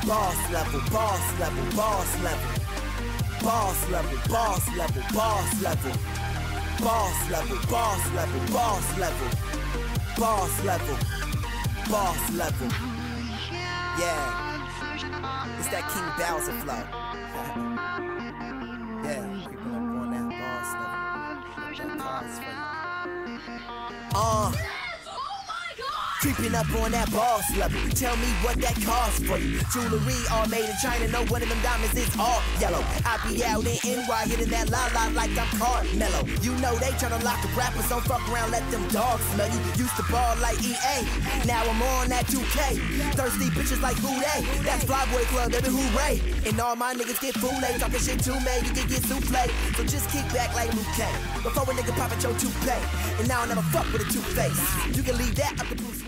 Boss level, boss level, boss level. Boss level, boss level, boss level. Boss level, boss level, boss level. Boss level, boss level. Yeah, it's that King Bowser flow. Yeah, creeping up on that boss level. That boss for you. Creeping up on that boss level. Tell me what that costs for you. Jewelry all made in China. No one of them diamonds is all yellow. I be out in NY hitting that la-la like I'm Carmelo. You know they tryna lock up rappers, don't fuck around, let them dogs smell you. Used to ball like EA, now I'm on that 2K. Thirsty bitches like who they? That's Flyboy Club, baby, hooray. And all my niggas get fooled, talking shit too, man, you can get souffle. So just kick back like Luke K. Before a nigga pop at your toupee. And now I never fuck with a two-face. You can leave that up to Bruce.